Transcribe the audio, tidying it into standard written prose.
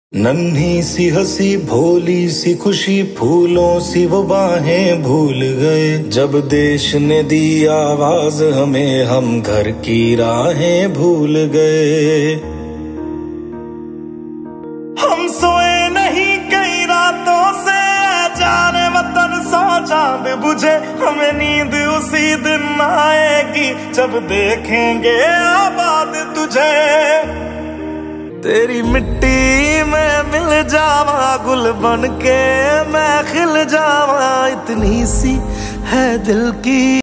नन्ही सी हंसी भोली सी खुशी फूलों सी वो बाहें भूल गए। जब देश ने दी आवाज हमें हम घर की राहें भूल गए। हम सोए नहीं कई रातों से जाने वतन सौ चांद बुझे। हमें नींद उसी दिन आएगी जब देखेंगे आबाद तुझे। तेरी मिट्टी में मिल जावा गुल बन के मैं खिल जावा। इतनी सी है दिल की